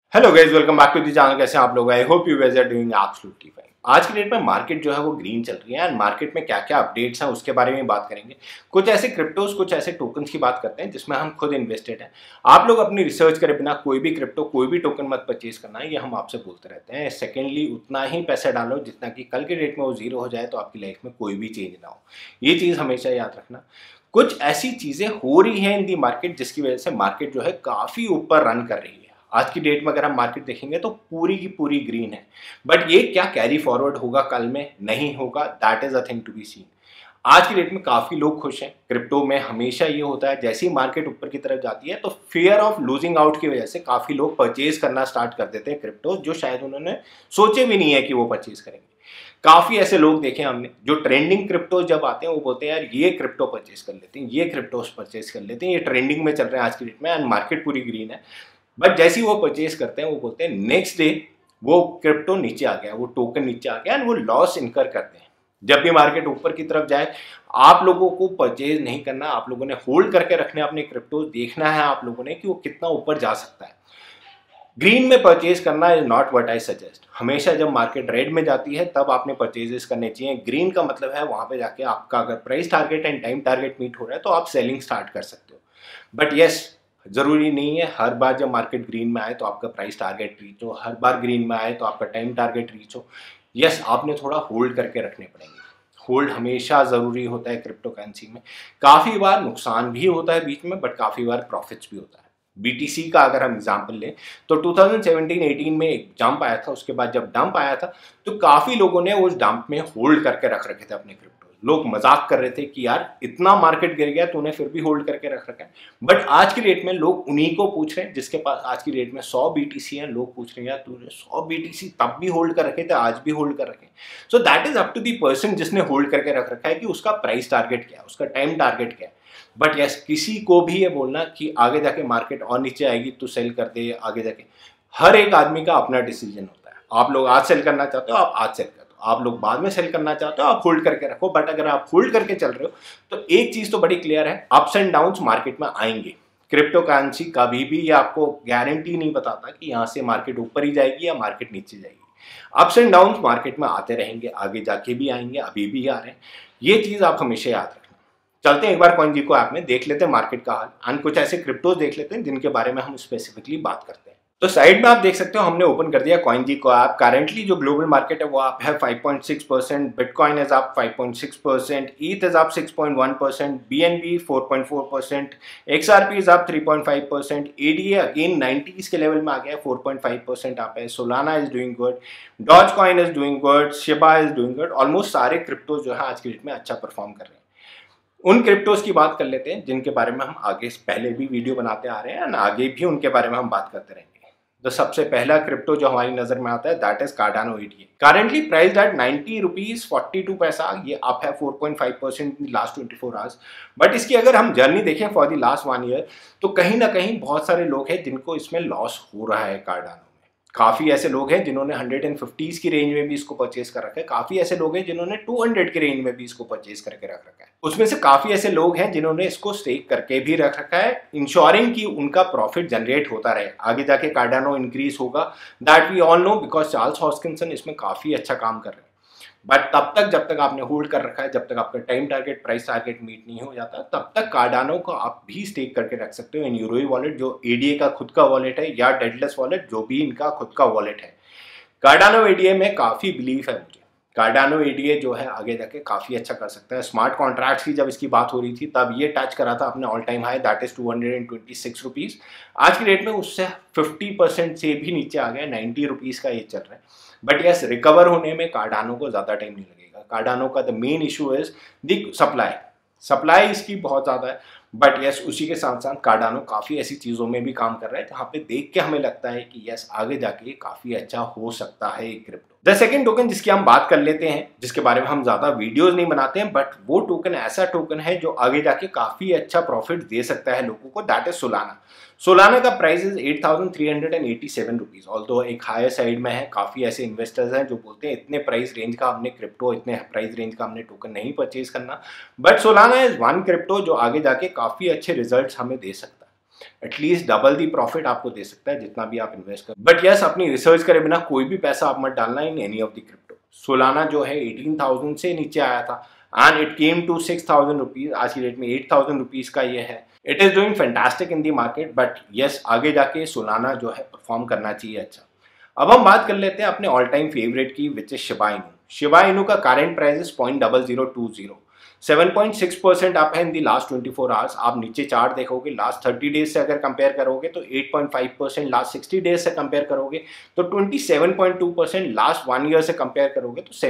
Hello guys, welcome back to the channel. कैसे हैं आप लोग? I hope you guys are doing absolutely fine. आज की डेट में मार्केट जो है वो ग्रीन चल रही है एंड मार्केट में क्या क्या अपडेट्स हैं उसके बारे में बात करेंगे। कुछ ऐसे क्रिप्टोज, कुछ ऐसे टोकन्स की बात करते हैं जिसमें हम खुद इन्वेस्टेड हैं। आप लोग अपनी रिसर्च करे बिना कोई भी क्रिप्टो, कोई भी टोकन मत परचेज करना है, ये हम आपसे बोलते रहते हैं। सेकेंडली, उतना ही पैसा डालो जितना कि कल के डेट में वो जीरो हो जाए तो आपकी लाइफ में कोई भी चेंज ना हो। ये चीज़ हमेशा याद रखना। कुछ ऐसी चीज़ें हो रही हैं इन दी मार्केट जिसकी वजह से मार्केट जो है काफ़ी ऊपर रन कर रही है। आज की डेट में अगर हम मार्केट देखेंगे तो पूरी की पूरी ग्रीन है। बट ये क्या कैरी फॉरवर्ड होगा कल में? नहीं होगा। That is a thing to be seen. आज की डेट में काफी लोग खुश हैं। क्रिप्टो में हमेशा ये होता है, जैसे ही मार्केट ऊपर की तरफ जाती है तो फियर ऑफ लूजिंग आउट की वजह से काफी लोग परचेज करना स्टार्ट कर देते हैं क्रिप्टो, जो शायद उन्होंने सोचे भी नहीं है कि वो परचेज करेंगे। काफी ऐसे लोग देखे हमने जो ट्रेंडिंग क्रिप्टो जब आते हैं वो बोलते हैं यार ये क्रिप्टो परचेज कर लेते हैं, ये क्रिप्टो परचेज कर लेते हैं, ये ट्रेंडिंग में चल रहे हैं आज की डेट में एंड मार्केट पूरी ग्रीन है। बट जैसे ही वो परचेज करते हैं वो बोलते हैं नेक्स्ट डे वो क्रिप्टो नीचे आ गया, वो टोकन नीचे आ गया एंड वो लॉस इनकर करते हैं। जब भी मार्केट ऊपर की तरफ जाए आप लोगों को परचेज नहीं करना, आप लोगों ने होल्ड करके रखने अपने क्रिप्टो। देखना है आप लोगों ने कि वो कितना ऊपर जा सकता है। ग्रीन में परचेज करना is not what I suggest. हमेशा जब मार्केट रेड में जाती है तब आपने परचेजेस करने चाहिए। ग्रीन का मतलब है वहां पे जाके आपका अगर price target and time target meet हो रहा है तो आप सेलिंग स्टार्ट कर सकते हो। बट यस, जरूरी नहीं है हर बार जब मार्केट ग्रीन में आए तो आपका प्राइस टारगेट रीच हो, हर बार ग्रीन में आए तो आपका टाइम टारगेट रीच हो। यस, आपने थोड़ा होल्ड करके रखने पड़ेंगे। होल्ड हमेशा जरूरी होता है क्रिप्टो करेंसी में। काफी बार नुकसान भी होता है बीच में, बट काफी बार प्रॉफिट्स भी होता है। बीटीसी का अगर हम एग्जांपल लें तो 2017-18 में एक जंप आया था, उसके बाद जब डंप आया था तो काफी लोगों ने उस डंप में होल्ड करके रख रखे थे अपने क्रिप्टो। लोग मजाक कर रहे थे कि यार इतना मार्केट गिर गया तूने फिर भी होल्ड करके रख रखा है। बट आज की डेट में लोग उन्हीं को पूछ रहे हैं जिसके पास आज की डेट में 100 बीटीसी है। लोग पूछ रहे हैं यार तूने 100 बीटीसी तब भी होल्ड कर रखे थे, आज भी होल्ड कर रखे। So that is up to the person जिसने होल्ड करके रख रखा है कि उसका प्राइस टारगेट क्या है, उसका टाइम टारगेट क्या है। बट यस, किसी को भी ये बोलना कि आगे जाके मार्केट और नीचे आएगी तो सेल कर दे आगे जाके, हर एक आदमी का अपना डिसीजन होता है। आप लोग आज सेल करना चाहते हो आप आज सेल कर दो, आप लोग बाद में सेल करना चाहते हो आप होल्ड करके रखो। बट अगर आप होल्ड करके चल रहे हो तो एक चीज तो बड़ी क्लियर है, अप्स एंड डाउन्स मार्केट में आएंगे। क्रिप्टो करेंसी कभी भी ये आपको गारंटी नहीं बताता कि यहाँ से मार्केट ऊपर ही जाएगी या मार्केट नीचे जाएगी। अप्स एंड डाउन्स मार्केट में आते रहेंगे, आगे जाके भी आएंगे, अभी भी आ रहे हैं। ये चीज आप हमेशा याद रखना। चलते हैं एक बार CoinGecko ऐप में, देख लेते हैं मार्केट का हाल एंड कुछ ऐसे क्रिप्टोज देख लेते हैं जिनके बारे में हम स्पेसिफिकली बात करते हैं। तो साइड में आप देख सकते हो हमने ओपन कर दिया CoinGecko ऐप। करेंटली जो ग्लोबल मार्केट है वो आप है 5.6%, बिटकॉइन इज आप 5.6%, ईथ इज आप 6.1%, BNB 4.4%, XRP इज आप 3.5%, ADA अगेन 90s के लेवल में आ गया 4.5% आप है। Solana is doing good, Dogecoin is doing good, Shiba is doing good. Almost सारे क्रिप्टोज जो है आज की डेट में अच्छा परफॉर्म कर रहे हैं। उन क्रिप्टोज की बात कर लेते हैं जिनके बारे में हम आगे पहले भी वीडियो बनाते आ रहे हैं और आगे भी उनके बारे में हम बात करते रहेंगे। तो सबसे पहला क्रिप्टो जो हमारी नजर में आता है that is Cardano ADA। Currently price at 90 rupees 42 paisa, ये अप है 4.5% इन लास्ट 24 आवर्स। बट इसकी अगर हम जर्नी देखें फॉर द लास्ट 1 ईयर तो कहीं ना कहीं बहुत सारे लोग हैं जिनको इसमें लॉस हो रहा है। कार्डानो काफी ऐसे लोग हैं जिन्होंने 150s की रेंज में भी इसको परचेज कर रखा है, काफी ऐसे लोग हैं जिन्होंने 200 की रेंज में भी इसको परचेज करके रख रखा है। उसमें से काफी ऐसे लोग हैं जिन्होंने इसको स्टेक करके भी रख रखा है, इंश्योरिंग कि उनका प्रॉफिट जनरेट होता रहे, आगे जाके कार्डानो इंक्रीज होगा। That we all know because Charles Hoskinson इसमें काफी अच्छा काम कर रहे हैं। बट तब तक जब तक आपने होल्ड कर रखा है, जब तक आपका time target price target meet नहीं हो जाता, तब तक कार्डानो को आप भी स्टेक करके रख सकते हो इन यूरोई वॉलेट, जो ADA का खुद का वॉलेट है, या डेडलेस वॉलेट जो भी इनका खुद का वॉलेट है। कार्डानो ADA में काफी बिलीफ है मुझे। कार्डानो ADA जो है आगे जाके काफी अच्छा कर सकता है। स्मार्ट कॉन्ट्रैक्ट्स की जब इसकी बात हो रही थी तब ये टच करा था अपने all time high, that is 226 rupees. आज की डेट में उससे 50% से भी नीचे आ गया, 90 रुपीज का ये चल रहा है। बट यस, रिकवर होने में कार्डानो को ज्यादा टाइम नहीं लगेगा। कार्डानो का the main issue is the supply इसकी बहुत ज्यादा है। बट यस, उसी के साथ साथ कार्डानो काफी ऐसी चीजों में भी काम कर रहा है जहां पे देख के हमें लगता है कि यस आगे जाके काफी अच्छा हो सकता है क्रिप्टो। द सेकंड टोकन जिसकी हम बात कर लेते हैं, जिसके बारे में हम ज्यादा वीडियोस नहीं बनाते हैं, बट वो टोकन ऐसा टोकन है जो आगे जाके काफी अच्छा प्रॉफिट दे सकता है लोगों को, दैट इज सोलाना। सोलाना का प्राइस इज 8,387 रुपीज, ऑल्दो एक हायर साइड में है। काफी ऐसे इन्वेस्टर्स हैं जो बोलते हैं इतने प्राइस रेंज का हमने क्रिप्टो, इतने प्राइस रेंज का हमने टोकन नहीं परचेज करना। But Solana is one crypto जो आगे जाके काफी अच्छे रिजल्ट्स हमें दे सकता है। एटलीस्ट डबल दी प्रॉफिट आपको दे सकता है जितना भी आप इन्वेस्ट करें। बट यस, अपनी रिसर्च करे बिना कोई भी पैसा आप मत डालना in any of the crypto. Solana जो है 18,000 से नीचे आया था and it came to 6,000 rupees. आज की डेट में 8,000 रुपीज का ये है। It is doing fantastic in the market, but yes, आगे जाके सोलाना जो है परफॉर्म करना चाहिए अच्छा। अब हम बात कर लेते हैं अपने ऑल टाइम फेवरेट की, which is Shiba Inu. Shiba Inu का करंट प्राइस इज 0.0020, 7.6% अप है इन दी लास्ट 24 आवर्स। आप नीचे चार्ट देखोगे लास्ट 30 डेज से अगर कंपेयर करोगे तो 8.5%, लास्ट 60 डेज से कंपेयर करोगे तो 27.2%, लास्ट 1 ईयर से कंपेयर करोगे तो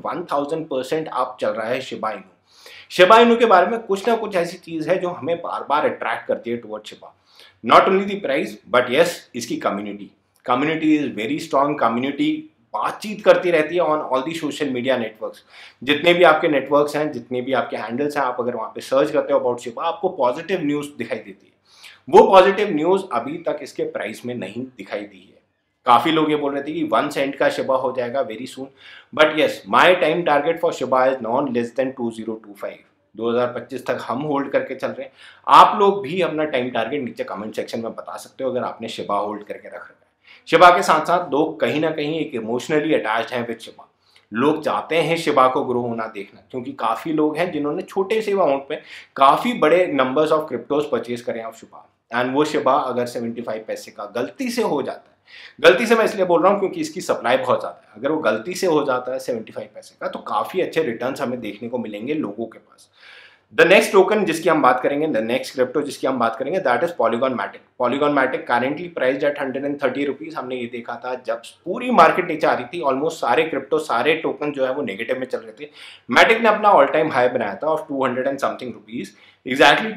71,000% अप चल रहा है शिबा इनू। शिबा इनू के बारे में कुछ ना कुछ ऐसी चीज है जो हमें बार बार अट्रैक्ट करती है toward Shiba. Not only the price but yes, इसकी community is very strong. Community बातचीत करती रहती है on all the social media networks. जितने भी आपके नेटवर्क्स हैं, जितने भी आपके हैंडल्स हैं, आप अगर वहाँ पे सर्च करते हो अबाउट शिबा, आपको पॉजिटिव न्यूज़ दिखाई देती है। वो पॉजिटिव न्यूज़ अभी तक इसके प्राइस में नहीं दिखाई दी है। काफ़ी लोग ये बोल रहे थे कि 1 सेंट का शिबा हो जाएगा very soon, but yes, my time target for Shiba is none less than 2025। 2025 तक हम होल्ड करके चल रहे हैं। आप लोग भी अपना टाइम टारगेट नीचे कमेंट सेक्शन में बता सकते हो अगर आपने शिबा होल्ड करके रख रखा है। शिबा के साथ साथ लोग कहीं ना कहीं एक इमोशनली अटैच्ड हैं विद शिबा। लोग चाहते हैं शिबा को ग्रो होना देखना, क्योंकि काफ़ी लोग हैं जिन्होंने छोटे से अमाउंट में काफ़ी बड़े नंबर्स ऑफ क्रिप्टोज परचेज करें आप शिबा। एंड वो शिबा अगर 75 पैसे का गलती से हो जाता है, गलती से मैं इसलिए बोल रहा हूँ क्योंकि इसकी सप्लाई बहुत ज़्यादा है, अगर वो गलती से हो जाता है 75 पैसे का तो काफ़ी अच्छे रिटर्न्स हमें देखने को मिलेंगे लोगों के पास। द नेक्स्ट टोकन जिसकी हम बात करेंगे, द नेक्स्ट क्रिप्टो जिसकी हम बात करेंगे, that is Polygon Matic. Polygon Matic currently priced at 130 rupees. हमने ये देखा था जब पूरी मार्केट नीचे आ रही थी, ऑलमोस्ट सारे क्रिप्टो, सारे टोकन जो है वो नेगेटिव में चल रहे थे। मैटिक ने अपना ऑल टाइम हाई बनाया था of 200 and something rupees, exactly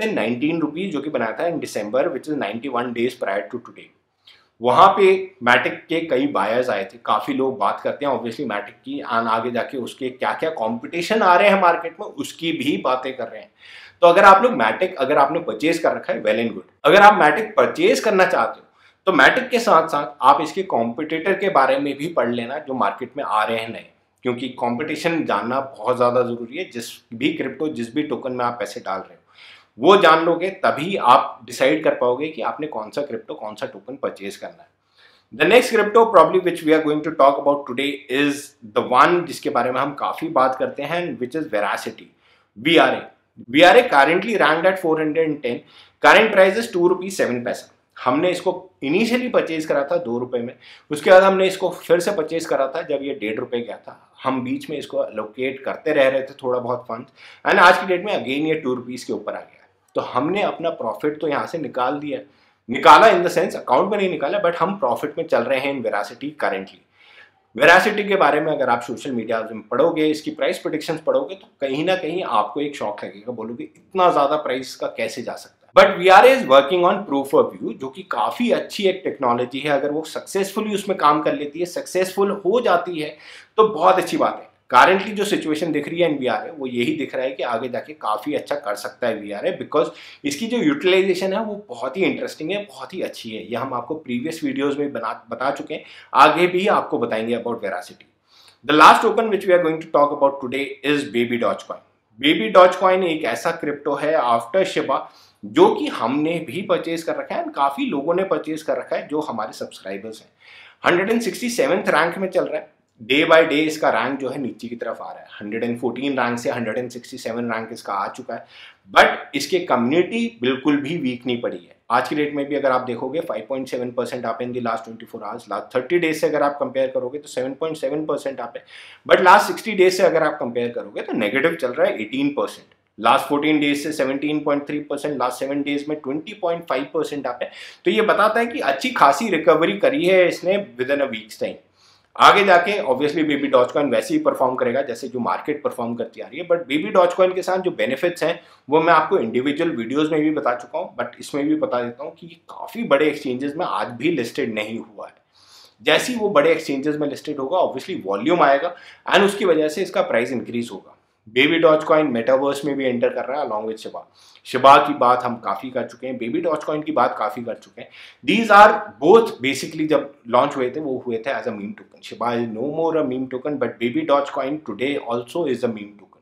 219 rupees, जो कि बनाया था in December, which is 91 days prior to today. वहां पे मैटिक के कई बायर्स आए थे। काफी लोग बात करते हैं ऑब्वियसली मैटिक की, आगे जाके उसके क्या क्या कंपटीशन आ रहे हैं मार्केट में उसकी भी बातें कर रहे हैं। तो अगर आप लोग मैटिक, अगर आपने परचेज कर रखा है, वेल एंड गुड। अगर आप मैटिक परचेज करना चाहते हो तो मैटिक के साथ साथ आप इसके कॉम्पिटिटर के बारे में भी पढ़ लेना जो मार्केट में आ रहे हैं नए, क्योंकि कॉम्पिटिशन जानना बहुत ज्यादा जरूरी है। जिस भी क्रिप्टो, जिस भी टोकन में आप पैसे डाल रहे हो वो जान लोगे तभी आप डिसाइड कर पाओगे कि आपने कौन सा क्रिप्टो, कौन सा टोकन परचेज करना है। The next crypto probably which we are going to talk about today is the one जिसके बारे में हम काफी बात करते हैं, which is Veracity, VRA। VRA currently ranked at 410, current price is 2 rupees 7 paisa. हमने इसको इनिशियली परचेज करा था 2 रुपए में, उसके बाद हमने इसको फिर से परचेज करा था जब ये 1.5 रुपए गया था। हम बीच में इसको एलोकेट करते रह रहे थे थोड़ा बहुत फंड, एंड आज की डेट में अगेन ये 2 रुपीज के ऊपर आ गया। तो हमने अपना प्रॉफिट तो यहाँ से निकाल दिया, निकाला इन द सेंस अकाउंट में नहीं निकाला, बट हम प्रॉफिट में चल रहे हैं इन वेरासिटी करेंटली। वेरासिटी के बारे में अगर आप सोशल मीडिया में पढ़ोगे, इसकी प्राइस प्रेडिक्शंस पढ़ोगे तो कहीं ना कहीं आपको एक शॉक लगेगा, बोलोगे इतना ज्यादा प्राइस का कैसे जा सकता है। But VRA is working on proof of view, जो कि काफी अच्छी एक टेक्नोलॉजी है। अगर वो सक्सेसफुली उसमें काम कर लेती है, सक्सेसफुल हो जाती है तो बहुत अच्छी बात है। करेंटली जो सिचुएशन दिख रही है इन VRA, वो यही दिख रहा है कि आगे जाके काफी अच्छा कर सकता है VRA, बिकॉज इसकी जो यूटिलाइजेशन है वो बहुत ही इंटरेस्टिंग है, बहुत ही अच्छी है। ये हम आपको प्रीवियस वीडियोस में बता चुके हैं, आगे भी आपको बताएंगे about Veracity. The last token which we are going to talk about today is Baby doge coin. Baby doge coin एक ऐसा क्रिप्टो है आफ्टर शिबा जो कि हमने भी परचेज कर रखा है, काफी लोगों ने परचेज कर रखा है जो हमारे सब्सक्राइबर्स हैं। 167th रैंक में चल रहा है। डे बाय डे इसका रैंक जो है नीचे की तरफ आ रहा है। 114 रैंक से 167 रैंक इसका आ चुका है, बट इसके कम्युनिटी बिल्कुल भी वीक नहीं पड़ी है। आज की डेट में भी अगर आप देखोगे 5.7% आप in the last 24 hours, last 30 days से अगर आप कंपेयर करोगे तो 7.7% आप है, बट लास्ट 60 डेज से अगर आप कंपेयर करोगे तो नेगेटिव चल रहा है 18%। लास्ट 14 डेज से 17.3%, लास्ट 7 डेज में 20.5% आप है। तो ये बताता है कि अच्छी खासी रिकवरी करी है इसने within a week's time. आगे जाके ऑब्वियसली बेबी डॉज कॉइन वैसे ही परफॉर्म करेगा जैसे जो मार्केट परफॉर्म करती आ रही है, बट बेबी डॉज कॉइन के साथ जो बेनिफिट्स हैं वो मैं आपको इंडिविजुअल वीडियोस में भी बता चुका हूं, बट इसमें भी बता देता हूं कि ये काफी बड़े एक्सचेंजेस में आज भी लिस्टेड नहीं हुआ है। जैसे ही वो बड़े एक्सचेंजेस में लिस्टेड होगा ऑब्वियसली वॉल्यूम आएगा एंड उसकी वजह से इसका प्राइस इंक्रीज होगा। बेबी डॉज कॉइन मेटावर्स में भी एंटर कर रहा है अलॉन्ग विद शिबा। शिबा की बात हम काफी कर चुके हैं, बेबी डॉज कॉइन की बात काफी कर चुके हैं। दीज आर बोथ बेसिकली जब लॉन्च हुए थे वो हुए थे as a meme token. Shiba is no more a meme token, but baby Dodge coin today also is a meme token.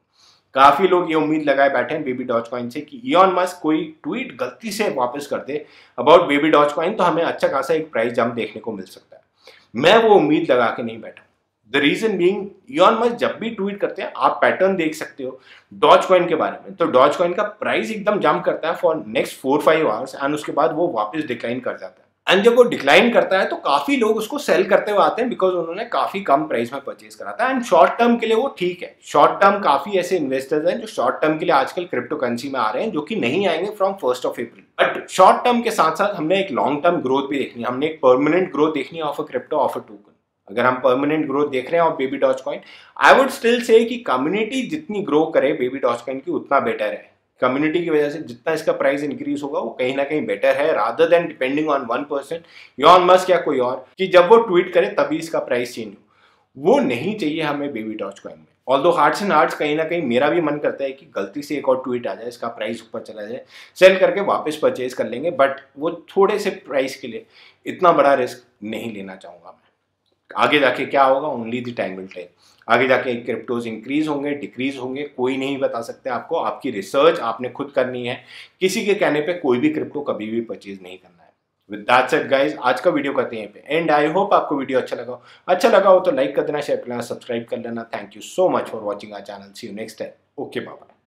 काफी लोग ये उम्मीद लगाए बैठे हैं बेबी डॉज कॉइन से कि इलॉन मस्क कोई ट्वीट गलती से वापस कर दे अबाउट बेबी डॉज कॉइन तो हमें अच्छा खासा एक प्राइस जंप देखने को मिल सकता है। मैं वो उम्मीद लगा के नहीं बैठा। The reason being, Elon Musk जब भी ट्वीट करते हैं आप पैटर्न देख सकते हो डॉज कॉइन के बारे में, तो डॉज कॉइन का प्राइस एकदम जंप करता है फॉर नेक्स्ट 4-5 आवर्स एंड उसके बाद वो वापस डिक्लाइन कर जाता है। एंड जब वो डिक्लाइन करता है तो काफी लोग उसको सेल करते हुए आते हैं बिकॉज उन्होंने काफी कम प्राइस में परचेज करा था। एंड शॉर्ट टर्म के लिए वो ठीक है, शॉर्ट टर्म काफी ऐसे इन्वेस्टर्स हैं जो शॉर्ट टर्म के लिए आजकल क्रिप्टो करेंसी में आ रहे हैं जो कि नहीं आएंगे from 1 April. But short term के साथ साथ हमने एक लॉन्ग टर्म ग्रोथ भी देखनी है, हमने एक परमानेंट ग्रोथ देखनी है of a crypto of a token. अगर हम परमानेंट ग्रोथ देख रहे हैं और baby Dodge coin, I would still say कि कम्युनिटी जितनी ग्रो करे बेबी डॉज कॉइन की उतना बेटर है। कम्युनिटी की वजह से जितना इसका प्राइस इंक्रीज होगा वो कहीं ना कहीं बेटर है rather than depending on 1% Elon Musk या कोई और कि जब वो ट्वीट करे तभी इसका प्राइस चेंज हो। वो नहीं चाहिए हमें बेबी डॉज कॉइन में। ऑल्दो हार्ट्स एंड हार्ट्स कहीं ना कहीं मेरा भी मन करता है कि गलती से एक और ट्वीट आ जाए, इसका प्राइस ऊपर चला जाए, सेल करके वापस परचेज कर लेंगे, बट वो थोड़े से प्राइस के लिए इतना बड़ा रिस्क नहीं लेना चाहूंगा मैं। आगे जाके क्या होगा only the time will tell. आगे जाके क्रिप्टोज इंक्रीज होंगे डिक्रीज होंगे कोई नहीं बता सकते आपको, आपकी रिसर्च आपने खुद करनी है, किसी के कहने पे कोई भी क्रिप्टो कभी भी परचेज नहीं करना है। विद दैट सेड गाइस, आज का वीडियो करते हैं यहाँ पे एंड। आई होप आपको वीडियो अच्छा लगा हो तो लाइक कर देना, शेयर कर लेना, सब्सक्राइब कर लेना। Thank you so much for watching our channel. See you next time. Okay bye.